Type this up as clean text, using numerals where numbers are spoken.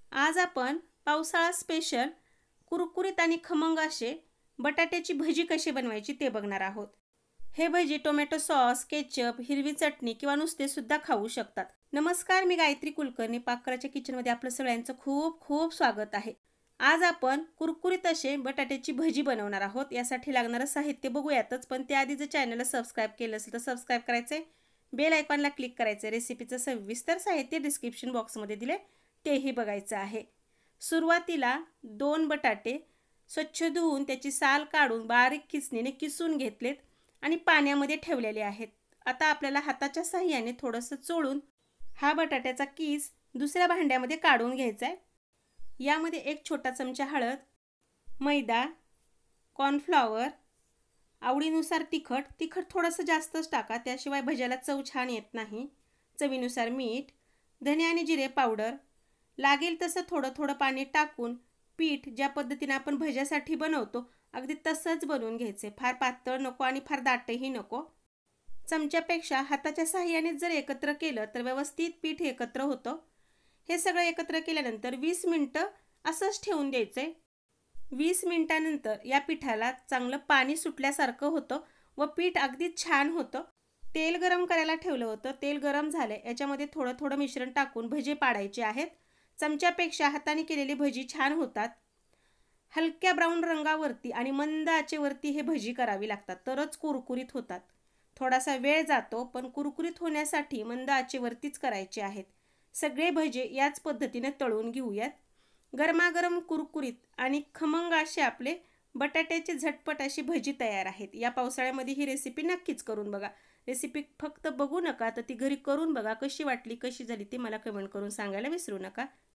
आज आपण पावसाळा स्पेशल कुरकुरीत आणि खमंग असे बटाट्याची भजी कशी बनवायची ते बघणार आहोत। हे भजी टोमॅटो सॉस, केचप, हिरवी चटणी किंवा नुसते सुद्धा खाऊ शकतात। नमस्कार, मी गायत्री कुलकर्णी, पाककलेच्या किचनमध्ये आपलं सगळ्यांचं खूप खूप स्वागत आहे। आज आपण कुरकुरीत असे बटाट्याची भजी बनवणार आहोत। यासाठी लागणारं साहित्य बघूयातच, पण त्याआधी जर चॅनलला सबस्क्राइब केलं असेल तर सबस्क्राइब करायचे, बेल आयकॉनला क्लिक करायचे। रेसिपीचं सविस्तर साहित्य डिस्क्रिप्शन बॉक्समध्ये दिले, तेही बघायचं आहे। सुरुवातीला 2 बटाटे स्वच्छ धुवून त्याची साल काढून बारीक खिसणीने किसून घेतलेत आणि पाण्यामध्ये ठेवलेले आहेत। आता आपल्याला हाताच्या साहाय्याने थोडंसं चोळून हा बटाट्याचा किस दुसऱ्या भांड्यामध्ये काढून घ्यायचा आहे। यामध्ये 1 छोटा चमचा हळद, मैदा, कॉर्नफ्लॉवर, आवडीनुसार तिखट थोडंसं जास्तच टाका, त्याशिवाय भज्याला चव छान येत नाही। चवीनुसार मीठ, धने आणि जिरे पावडर, लागेल तसं थोडं थोडं पाणी टाकून पीठ ज्या पद्धतीने आपण भज्यासाठी बनवतो अगदी तसंच बनवून घ्यायचे। फार पातळ नको आणि फार दाटही नको। चमच्यापेक्षा हाताच्या साहाय्याने जर एकत्र केलं तर व्यवस्थित पीठ एकत्र होतं। हे सगळं एकत्र केल्यानंतर 20 मिनिटं असंच ठेवून द्यायचे। 20 मिनिटांनंतर या पिठाला चांगलं पाणी सुटल्यासारखं होतं व पीठ अगदी छान होतं। तेल गरम करायला ठेवलं होतं, तेल गरम झाले, याच्यामध्ये थोडं थोडं मिश्रण टाकून भजी पाडायचे आहेत। चमच्यापेक्षा हाताने केलेली भजी छान होतात। हलक्या ब्राऊन रंगावरती आणि मंद आचेवरती हे भजी करावी लागतात, तरच कुरकुरीत होतात। थोडासा वेळ जातो, पण कुरकुरीत होण्यासाठी मंद आचेवरतीच करायचे आहेत। सगळे भजे याच पद्धतीने तळून घेऊयात। गरमागरम कुरकुरीत आणि खमंग असे आपले बटाट्याची झटपट अशी भजी तयार आहेत। या पावसाळ्यामध्ये ही रेसिपी नक्कीच करून बघा। रेसिपी फक्त बघू नका, तर ती घरी करून बघा। कशी वाटली, कशी झाली ते मला कमेंट करून सांगायला विसरू नका।